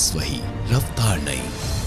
विश्वास वही, रफ्तार नहीं।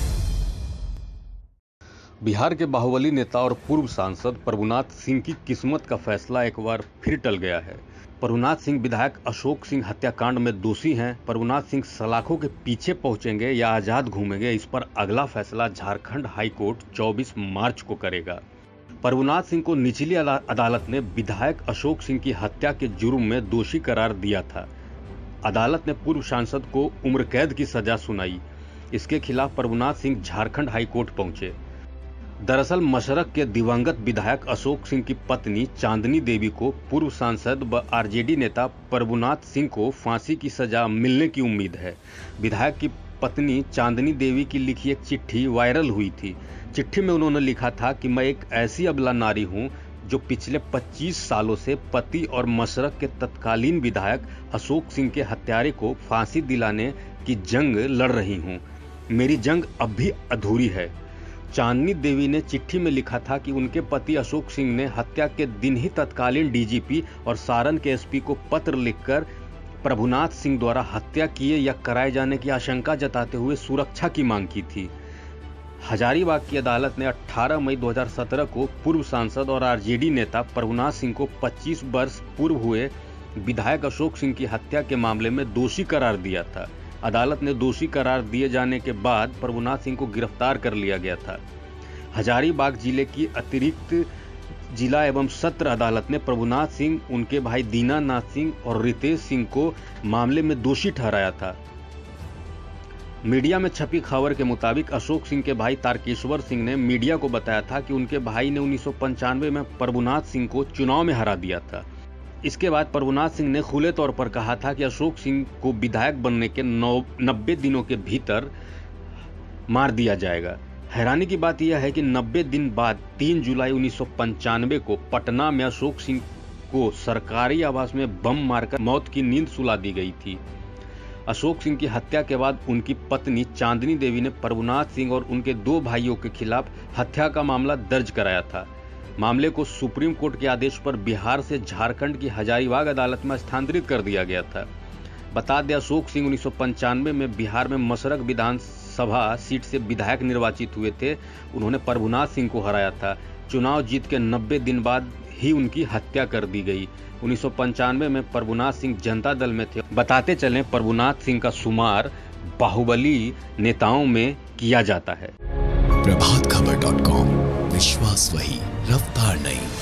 बिहार के बाहुबली नेता और पूर्व सांसद प्रभुनाथ सिंह की किस्मत का फैसला एक बार फिर टल गया है। प्रभुनाथ सिंह विधायक अशोक सिंह हत्याकांड में दोषी हैं। प्रभुनाथ सिंह सलाखों के पीछे पहुंचेंगे या आजाद घूमेंगे, इस पर अगला फैसला झारखंड हाईकोर्ट 24 मार्च को करेगा। प्रभुनाथ सिंह को निचली अदालत ने विधायक अशोक सिंह की हत्या के जुर्म में दोषी करार दिया था। अदालत ने पूर्व सांसद को उम्र कैद की सजा सुनाई। इसके खिलाफ प्रभुनाथ सिंह झारखंड हाईकोर्ट पहुंचे। दरअसल मशरक के दिवंगत विधायक अशोक सिंह की पत्नी चांदनी देवी को पूर्व सांसद व आरजेडी नेता प्रभुनाथ सिंह को फांसी की सजा मिलने की उम्मीद है। विधायक की पत्नी चांदनी देवी की लिखी एक चिट्ठी वायरल हुई थी। चिट्ठी में उन्होंने लिखा था कि मैं एक ऐसी अबला नारी हूं जो पिछले 25 सालों से पति और मशरक के तत्कालीन विधायक अशोक सिंह के हत्यारे को फांसी दिलाने की जंग लड़ रही हूं। मेरी जंग अब भी अधूरी है। चांदनी देवी ने चिट्ठी में लिखा था कि उनके पति अशोक सिंह ने हत्या के दिन ही तत्कालीन डीजीपी और सारण के एसपी को पत्र लिखकर प्रभुनाथ सिंह द्वारा हत्या किए या कराए जाने की आशंका जताते हुए सुरक्षा की मांग की थी। हजारीबाग की अदालत ने 18 मई 2017 को पूर्व सांसद और आरजेडी नेता प्रभुनाथ सिंह को 25 वर्ष पूर्व हुए विधायक अशोक सिंह की हत्या के मामले में दोषी करार दिया था। अदालत ने दोषी करार दिए जाने के बाद प्रभुनाथ सिंह को गिरफ्तार कर लिया गया था। हजारीबाग जिले की अतिरिक्त जिला एवं सत्र अदालत ने प्रभुनाथ सिंह, उनके भाई दीनानाथ सिंह और रितेश सिंह को मामले में दोषी ठहराया था। मीडिया में छपी खबर के मुताबिक अशोक सिंह के भाई तारकेश्वर सिंह ने मीडिया को बताया था कि उनके भाई ने 1995 में प्रभुनाथ सिंह को चुनाव में हरा दिया था। इसके बाद प्रभुनाथ सिंह ने खुले तौर पर कहा था कि अशोक सिंह को विधायक बनने के 90 दिनों के भीतर मार दिया जाएगा। हैरानी की बात यह है कि 90 दिन बाद 3 जुलाई 1995 को पटना में अशोक सिंह को सरकारी आवास में बम मारकर मौत की नींद सुला दी गई थी। अशोक सिंह की हत्या के बाद उनकी पत्नी चांदनी देवी ने प्रभुनाथ सिंह और उनके 2 भाइयों के खिलाफ हत्या का मामला दर्ज कराया था। मामले को सुप्रीम कोर्ट के आदेश पर बिहार से झारखंड की हजारीबाग अदालत में स्थानांतरित कर दिया गया था। बता दें, अशोक सिंह 1995 में बिहार में मशरक विधानसभा सीट से विधायक निर्वाचित हुए थे। उन्होंने प्रभुनाथ सिंह को हराया था। चुनाव जीत के 90 दिन बाद ही उनकी हत्या कर दी गई। 1995 में प्रभुनाथ सिंह जनता दल में थे। बताते चलें, प्रभुनाथ सिंह का शुमार बाहुबली नेताओं में किया जाता है। प्रभातखबर.com, विश्वास वही, रफ्तार नहीं।